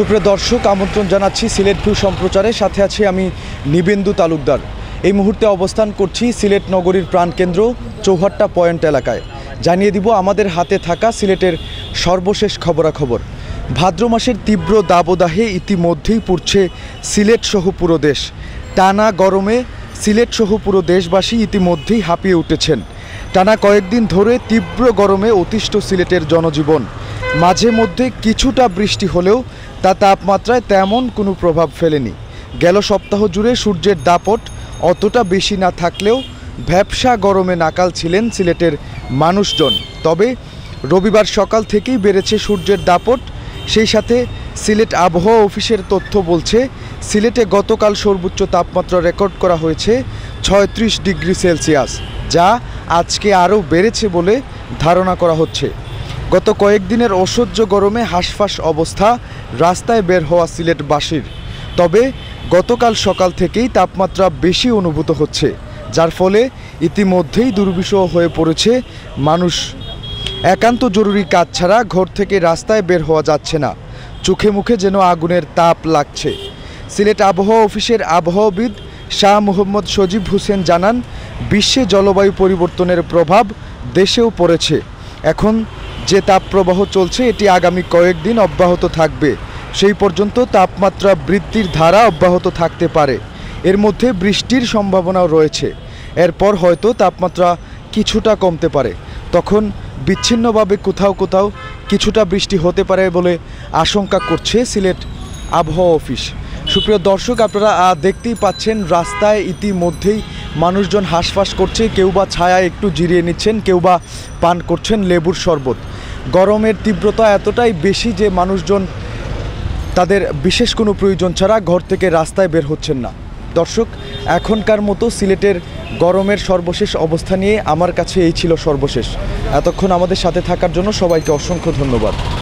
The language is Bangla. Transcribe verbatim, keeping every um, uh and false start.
সুপ্রিয় দর্শক, আমন্ত্রণ জানাচ্ছি সিলেট ভিউ সম্প্রচারের সাথে আছি আমি নিবেন্দু তালুকদার। এই মুহূর্তে অবস্থান করছি সিলেট নগরীর প্রাণকেন্দ্র চৌহাট্টা পয়েন্ট এলাকায়। জানিয়ে দিব আমাদের হাতে থাকা সিলেটের সর্বশেষ খবরাখবর। ভাদ্র মাসের তীব্র দাবদাহে ইতিমধ্যেই পুড়ছে সিলেট সহ পুরো দেশ। টানা গরমে সিলেট সহ পুরো দেশবাসী ইতিমধ্যেই হাঁপিয়ে উঠেছেন। টানা কয়েকদিন ধরে তীব্র গরমে অতিষ্ঠ সিলেটের জনজীবন। মাঝে মধ্যে কিছুটা বৃষ্টি হলেও তা তাপমাত্রায় তেমন কোনো প্রভাব ফেলেনি। গেল সপ্তাহ জুড়ে সূর্যের দাপট অতটা বেশি না থাকলেও ভ্যাপসা গরমে নাকাল ছিলেন সিলেটের মানুষজন। তবে রবিবার সকাল থেকেই বেড়েছে সূর্যের দাপট। সেই সাথে সিলেট আবহাওয়া অফিসের তথ্য বলছে, সিলেটে গতকাল সর্বোচ্চ তাপমাত্রা রেকর্ড করা হয়েছে ছয়ত্রিশ ডিগ্রি সেলসিয়াস, যা আজকে আরও বেড়েছে বলে ধারণা করা হচ্ছে। গত কয়েকদিনের অসহ্য গরমে হাঁসফাঁস অবস্থা রাস্তায় বের হওয়া সিলেটবাসীর। তবে গতকাল সকাল থেকেই তাপমাত্রা বেশি অনুভূত হচ্ছে, যার ফলে ইতিমধ্যেই দুর্বিষহ হয়ে পড়েছে মানুষ। একান্ত জরুরি কাজ ছাড়া ঘর থেকে রাস্তায় বের হওয়া যাচ্ছে না। চোখে মুখে যেন আগুনের তাপ লাগছে। সিলেট আবহাওয়া অফিসের আবহাওয়াবিদ শাহ মোহাম্মদ সজীব হোসেন জানান, বিশ্বে জলবায়ু পরিবর্তনের প্রভাব দেশেও পড়েছে। এখন যে তাপপ্রবাহ চলছে এটি আগামী কয়েকদিন অব্যাহত থাকবে। সেই পর্যন্ত তাপমাত্রা বৃদ্ধির ধারা অব্যাহত থাকতে পারে। এর মধ্যে বৃষ্টির সম্ভাবনাও রয়েছে। এরপর হয়তো তাপমাত্রা কিছুটা কমতে পারে। তখন বিচ্ছিন্নভাবে কোথাও কোথাও কিছুটা বৃষ্টি হতে পারে বলে আশঙ্কা করছে সিলেট আবহাওয়া অফিস। সুপ্রিয় দর্শক, আপনারা দেখতেই পাচ্ছেন রাস্তায় ইতিমধ্যেই মানুষজন হাঁসফাঁস করছে। কেউ বা ছায়ায় একটু জিরিয়ে নিচ্ছেন, কেউ বা পান করছেন লেবুর শরবত। গরমের তীব্রতা এতটাই বেশি যে মানুষজন তাদের বিশেষ কোনো প্রয়োজন ছাড়া ঘর থেকে রাস্তায় বের হচ্ছেন না। দর্শক, এখনকার মতো সিলেটের গরমের সর্বশেষ অবস্থা নিয়ে আমার কাছে এই ছিল সর্বশেষ। এতক্ষণ আমাদের সাথে থাকার জন্য সবাইকে অসংখ্য ধন্যবাদ।